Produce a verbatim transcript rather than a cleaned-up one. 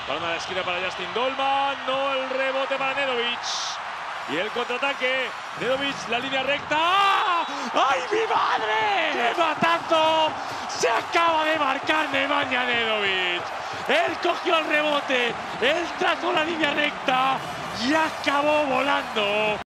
Balón a la esquina para Justin Dolman. No el rebote para Nedovic. Y el contraataque. Nedovic, la línea recta. ¡Ah! ¡Ay, mi madre! ¡Qué matazo! Se acaba de marcar Nemanja Nedovic. Él cogió el rebote. Él trazó la línea recta y acabó volando.